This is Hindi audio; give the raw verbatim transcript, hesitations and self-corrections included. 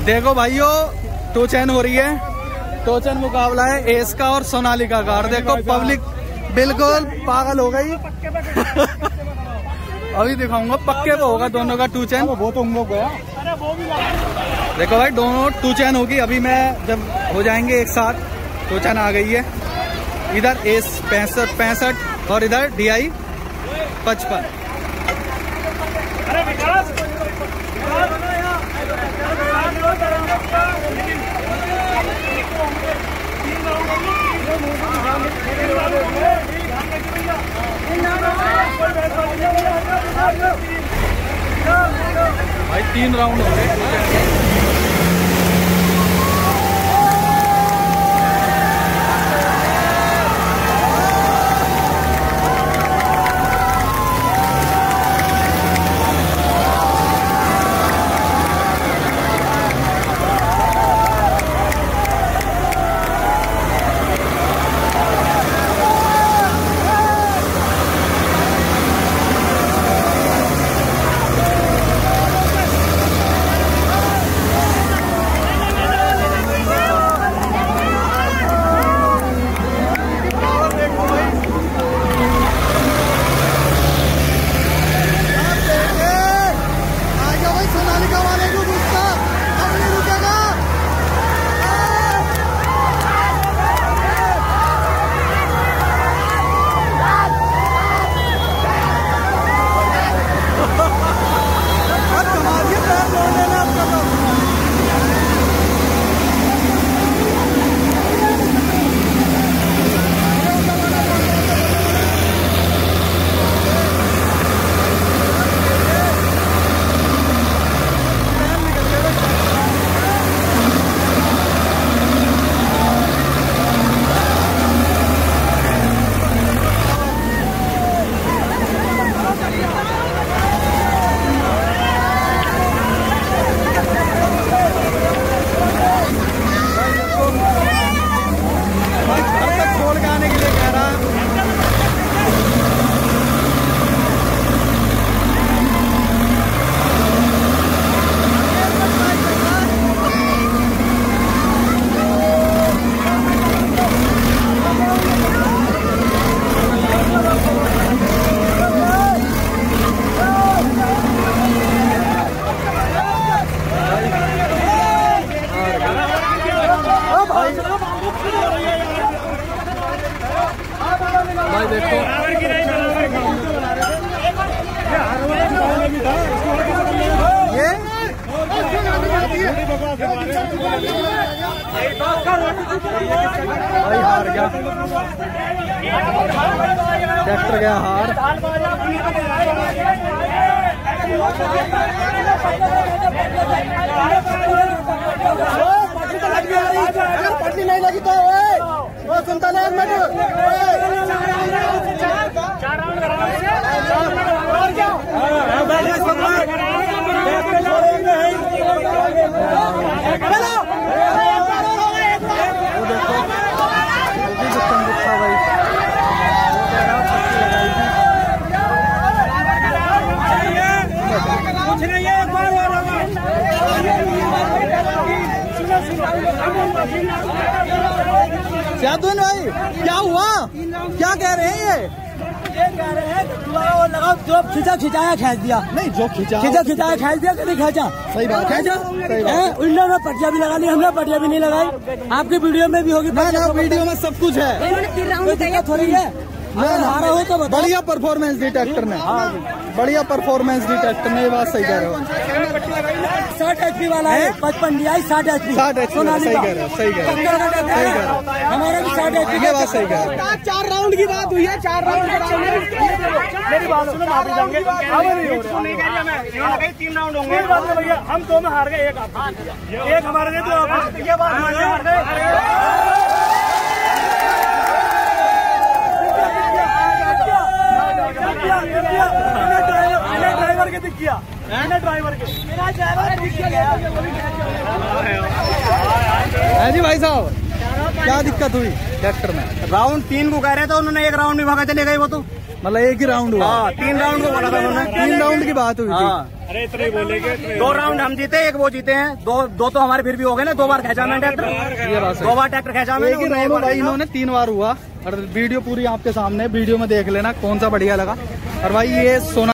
देखो भाइयों, टू चैन हो रही है। टू चैन मुकाबला है एस का और सोनालिका का। और देखो पब्लिक बिल्कुल पागल हो गई। अभी दिखाऊंगा पक्के वो होगा दोनों का टू चैन। वो तो हम लोग गया। देखो भाई दोनों टू चैन होगी। अभी मैं जब हो जाएंगे एक साथ, टू चैन आ गई है। इधर एस पैंसठ पैंसठ और इधर डी आई पचपन। भाई तीन राउंड हो गए। भाई देखो ये भाई हार गया, ट्रैक्टर गया हार। अगर पटली नहीं लगी तो वो सुनता नहीं मैं चार राउंड और क्या कुछ नहीं है। एक बार शादुन भाई क्या हुआ, क्या कह रहे हैं? ये ये कह रहे हैं वो लगाओ जो खिंचा खिंचाया खींच दिया। नहीं जो खिंचा खिंचा खिंचाया खींच दिया, कभी खींचा सही बात खींचा उन्होंने पटिया भी लगा ली, हमने पटिया भी नहीं लगाई। आपकी वीडियो में भी होगी ना, ना वीडियो में सब कुछ है, थोड़ी है। हारा हो तो बढ़िया परफॉर्मेंस दी ट्रैक्टर ने, बढ़िया परफॉर्मेंस दी ट्रैक्टर ने, ये बात सही कह रहे हो। साठ एच पी वाला है, पचपन डी आई साठ एच पी साठ एच पी सही कह रहे हो, सही कह रहे हो, हमारा भी साठ एच पी की बात सही कह रहे हो। चार राउंड की बात हुई है, चार राउंड मेरी बात सुनो, माफी जाएंगे तीन राउंड होंगे भैया, हम दो में हार गए, एक आप एक हमारे लिए तो आप ये बात हार गए। ड्राइवर के दिख गया, ड्राइवर के मेरा ड्राइवर दिख गया। जी भाई साहब क्या दिक्कत हुई ट्रैक्टर में? राउंड तीन को कह रहे थे उन्होंने, एक राउंड में भागा चले गए वो तो। मतलब एक ही राउंड हुआ? हाँ, तीन राउंड को बोला था उन्होंने। तीन राउंड की बात हुई थी। अरे इतने बोलेंगे, दो राउंड हम जीते, एक वो जीते हैं, दो दो तो हमारे फिर भी हो गए ना। दो बार खेचा मैंने ट्रैक्टर, दो बार ट्रैक्टर खेचा मैंने भाई, इन्होंने तीन बार हुआ। और वीडियो पूरी आपके सामने, वीडियो में देख लेना कौन सा बढ़िया लगा। और भाई ये सोना